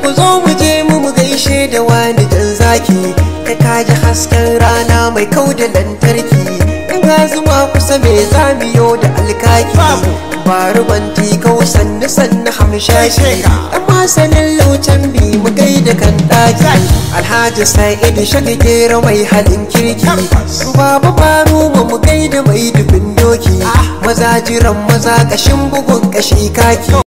ku zo mu je mu gaishe da wani jan zaki. Kai kaji hasken rana mai kau da lantarki. In ga zuma kusa me zamiyo da alkaki. Bari banti kau sannu sannu hamshaki. Amma sanin laucan bi mu gaida kan ɗaki. Alhaji Sa'idu Shagigera mai halin kirki. Baba Faru mu gaida mai dubin doki. Maza jiran maza kashin bugun kashi kaki.